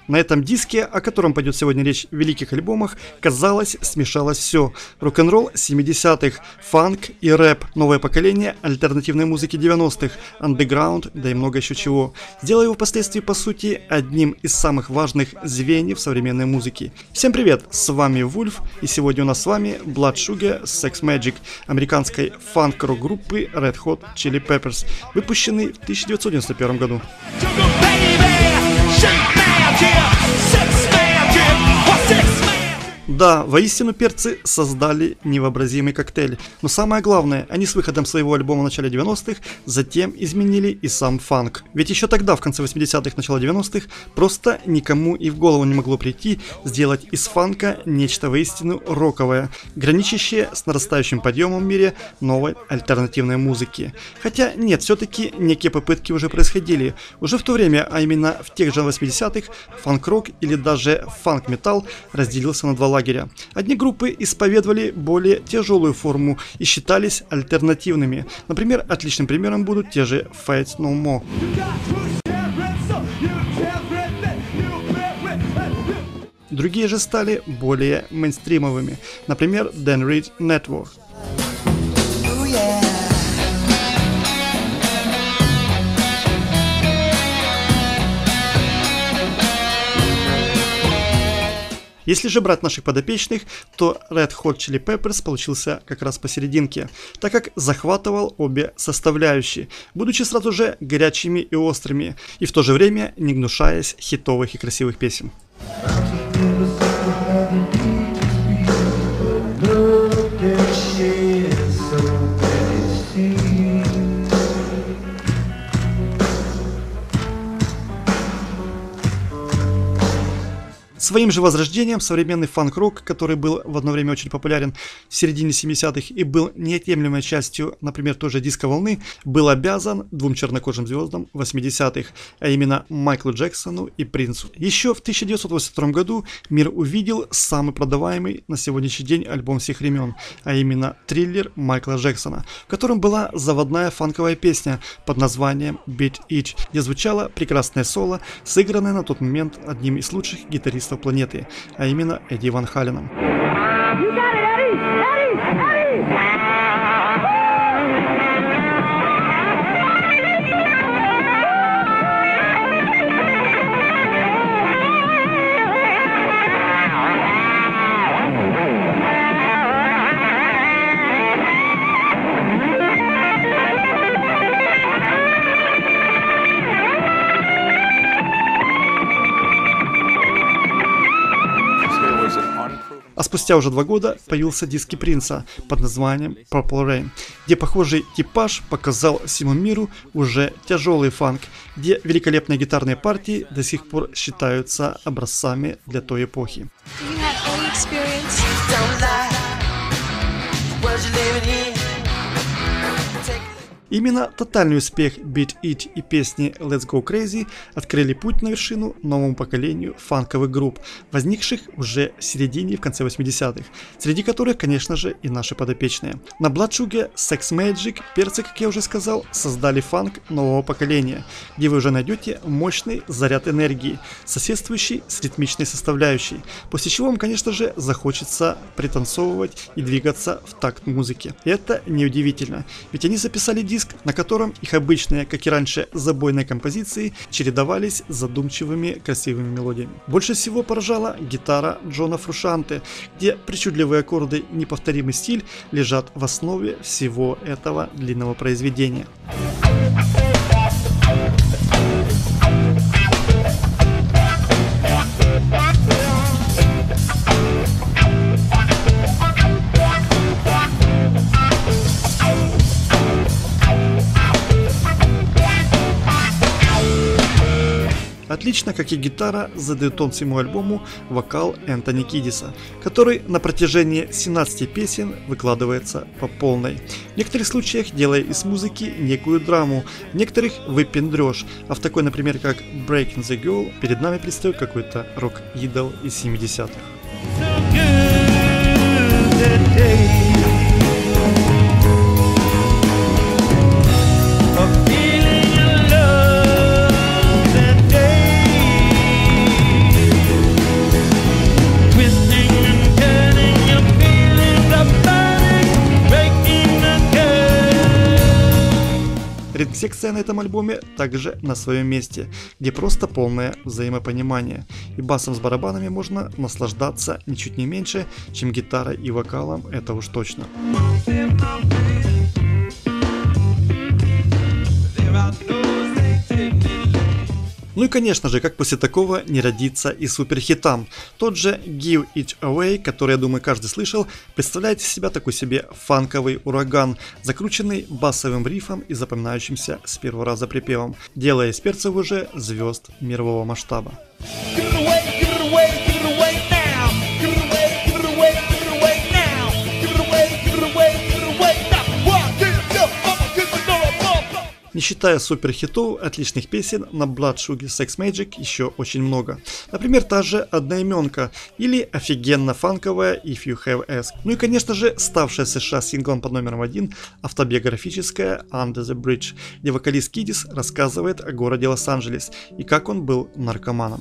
На этом диске, о котором пойдет сегодня речь в великих альбомах, казалось, смешалось все. Рок-н-ролл 70-х, фанк и рэп, новое поколение альтернативной музыки 90-х, андеграунд, да и много еще чего. Сделая его впоследствии, по сути, одним из самых важных звеньев современной музыки. Всем привет, с вами Вульф, и сегодня у нас с вами Blood Sugar Sex Magic, американской фанк-рок группы Red Hot Chili Peppers, выпущенный в 1991 году. Да, воистину перцы создали невообразимый коктейль, но самое главное, они с выходом своего альбома в начале 90-х затем изменили и сам фанк. Ведь еще тогда, в конце 80-х, начало 90-х, просто никому и в голову не могло прийти сделать из фанка нечто воистину роковое, граничащее с нарастающим подъемом в мире новой альтернативной музыки. Хотя нет, все-таки некие попытки уже происходили. Уже в то время, а именно в тех же 80-х, фанк-рок или даже фанк-металл разделился на два лагеря. Одни группы исповедовали более тяжелую форму и считались альтернативными. Например, отличным примером будут те же Faith No More. Другие же стали более мейнстримовыми. Например, Dan Reed Network. Если же брать наших подопечных, то Red Hot Chili Peppers получился как раз посерединке, так как захватывал обе составляющие, будучи сразу же горячими и острыми, и в то же время не гнушаясь хитовых и красивых песен. Своим же возрождением современный фанк-рок, который был в одно время очень популярен в середине 70-х и был неотъемлемой частью, например, той же диско-волны, был обязан двум чернокожим звездам 80-х, а именно Майклу Джексону и Принцу. Еще в 1982 году мир увидел самый продаваемый на сегодняшний день альбом всех времен, а именно Thriller Майкла Джексона, в котором была заводная фанковая песня под названием Beat It, где звучало прекрасное соло, сыгранное на тот момент одним из лучших гитаристов планеты, а именно Эдди Ван Халеном. А спустя уже 2 года появился диск Принца под названием Purple Rain, где похожий типаж показал всему миру уже тяжелый фанк, где великолепные гитарные партии до сих пор считаются образцами для той эпохи. Именно тотальный успех Beat It и песни Let's Go Crazy открыли путь на вершину новому поколению фанковых групп, возникших уже в середине и в конце 80-х, среди которых, конечно же, и наши подопечные. На Blood Sugar Sex Magic перцы, как я уже сказал, создали фанк нового поколения, где вы уже найдете мощный заряд энергии, соседствующий с ритмичной составляющей, после чего вам, конечно же, захочется пританцовывать и двигаться в такт музыки. И это неудивительно, ведь они записали диск, на котором их обычные, как и раньше, забойные композиции чередовались с задумчивыми красивыми мелодиями. Больше всего поражала гитара Джона Фрушанте, где причудливые аккорды и неповторимый стиль лежат в основе всего этого длинного произведения. Отлично, как и гитара, задает тон всему альбому вокал Энтони Кидиса, который на протяжении 17 песен выкладывается по полной. В некоторых случаях делая из музыки некую драму, в некоторых выпендрёж, а в такой, например, как Breaking the Girl, перед нами предстает какой-то рок-идол из 70-х. секция на этом альбоме также на своем месте, где просто полное взаимопонимание. И басом с барабанами можно наслаждаться ничуть не меньше, чем гитарой и вокалом, это уж точно. Ну и конечно же, как после такого не родиться и суперхитам. Тот же Give It Away, который, я думаю, каждый слышал, представляет из себя такой себе фанковый ураган, закрученный басовым рифом и запоминающимся с первого раза припевом, делая из перцев уже звезд мирового масштаба. Не считая суперхитов, отличных песен, на Blood Sugar Sex Magik еще очень много. Например, та же «Одноименка» или офигенно фанковая If You Have Asked. Ну и конечно же, ставшая в США синглом под номером 1 автобиографическая Under the Bridge, где вокалист Кидис рассказывает о городе Лос-Анджелес и как он был наркоманом.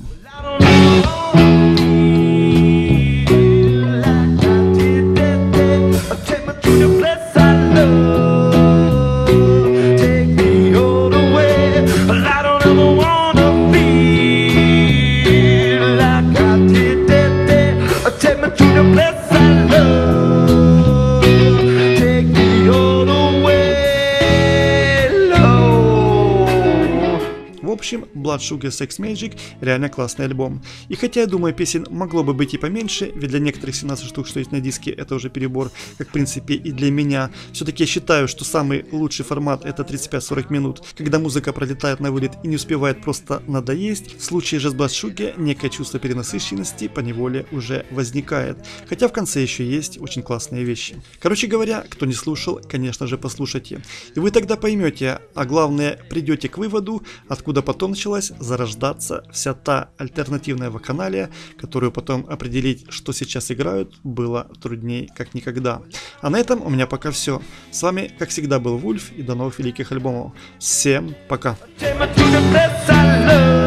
В общем, Blood Sugar Sex Magik реально классный альбом. И хотя я думаю, песен могло бы быть и поменьше, ведь для некоторых 17 штук, что есть на диске, это уже перебор, как в принципе и для меня. Все-таки я считаю, что самый лучший формат это 35-40 минут, когда музыка пролетает на вылет и не успевает просто надоесть. В случае же с Blood Sugar некое чувство перенасыщенности поневоле уже возникает. Хотя в конце еще есть очень классные вещи. Короче говоря, кто не слушал, конечно же послушайте. И вы тогда поймете, а главное придете к выводу, откуда потом началась зарождаться вся та альтернативная вакханалия, которую потом определить, что сейчас играют, было труднее как никогда. А на этом у меня пока все. С вами, как всегда, был Вульф, и до новых великих альбомов. Всем пока!